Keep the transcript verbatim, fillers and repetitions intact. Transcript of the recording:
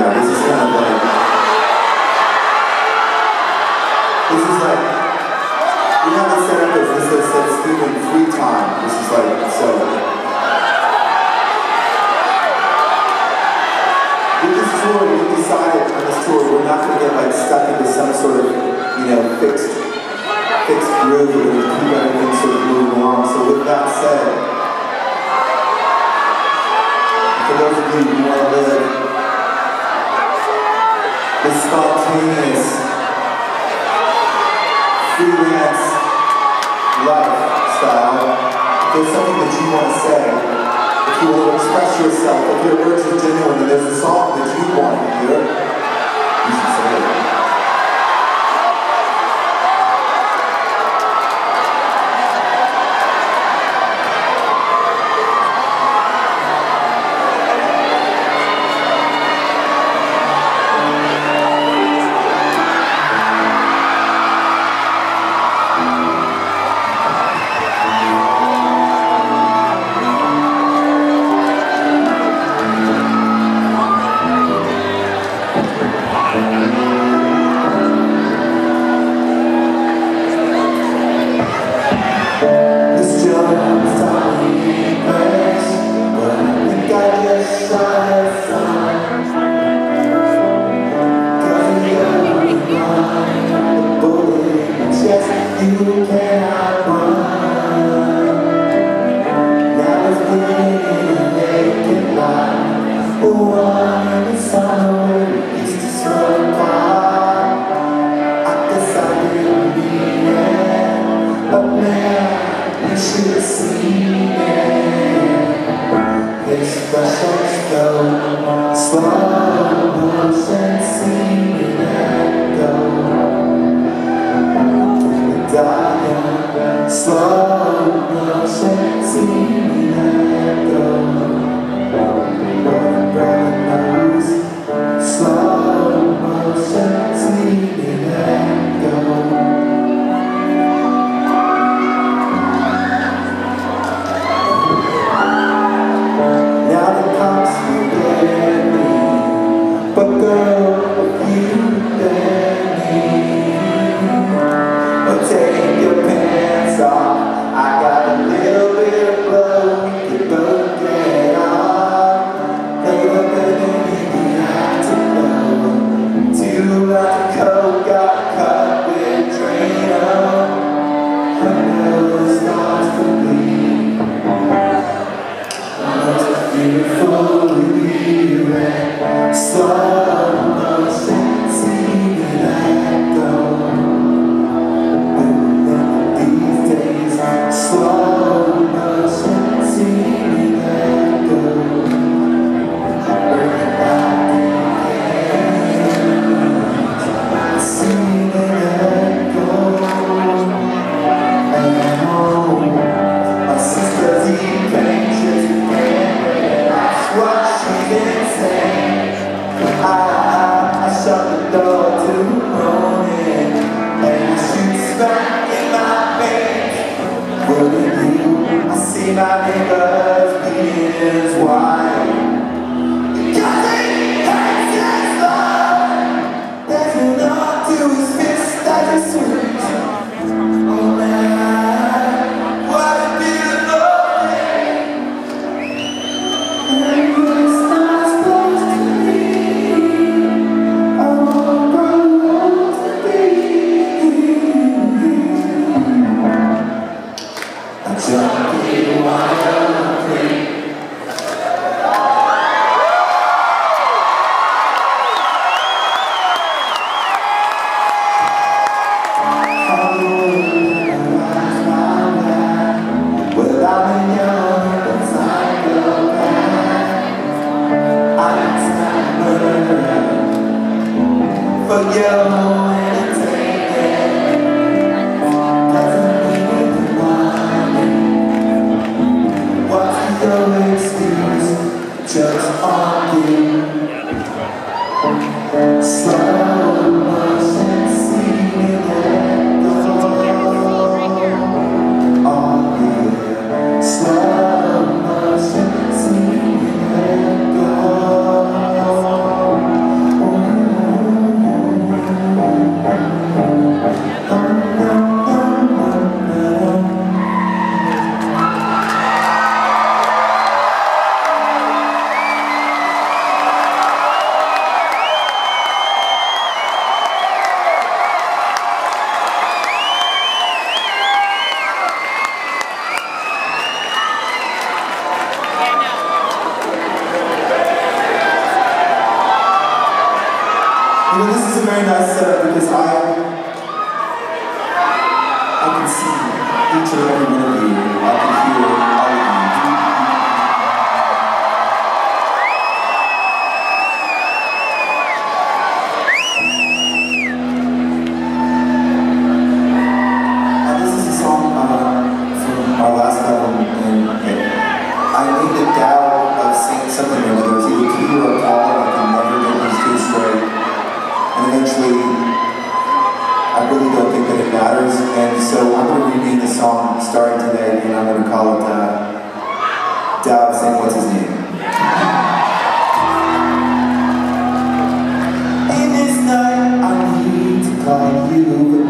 now. This is kind of like, this is like, we have it set up as this is said Stephen free time. This is like, so. With this tour, we decided on this tour, we're not going to get like stuck into some sort of, you know, fixed, fixed groove where we keep everything sort of moving along. So with that said, for those of you who want to live this spontaneous, freelance lifestyle, if there's something that you want to say, if you want to express yourself, if your words are genuine and there's a song that you want to hear, you should say it. You know, this is a very nice setup because I, I can see each and every one of you. I can hear all of you. Uh, this is a song uh, from our last album, and, and I made the doubt of saying something or another. It's either two or a call, and I can never get these two straight. And eventually, I really don't think that it matters, and so I'm going to rename the song starting today, and I'm going to call it that.